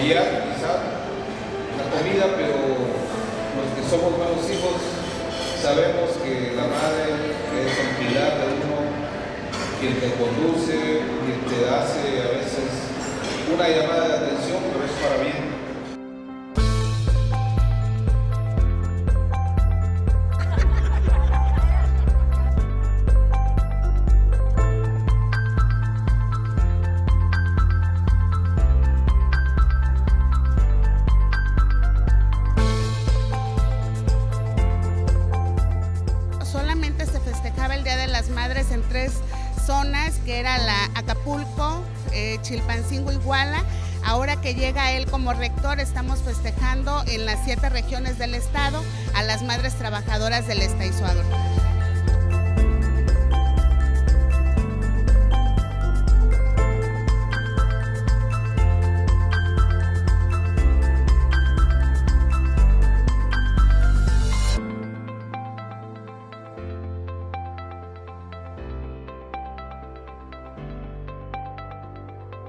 fallar quizá la comida, pero los que somos buenos hijos sabemos que la madre es el pilar de uno, quien te conduce, quien te hace a veces una llamada de atención, pero es para bien. Solamente se festejaba el Día de las Madres en 3 zonas, que era la Acapulco, Chilpancingo, Iguala. Ahora que llega él como rector, estamos festejando en las 7 regiones del estado a las madres trabajadoras del Estado.